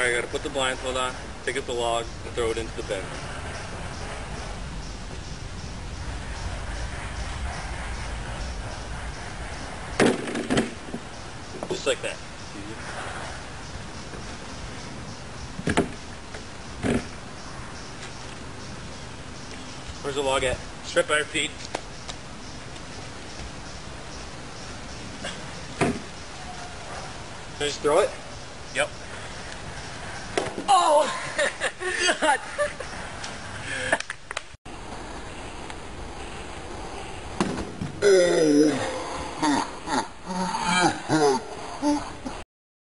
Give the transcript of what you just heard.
Alright, I gotta put the blindfold on, pick up the log, and throw it into the bin. Just like that. Where's the log at? Strip by your feet. Just throw it? Yep. Oh!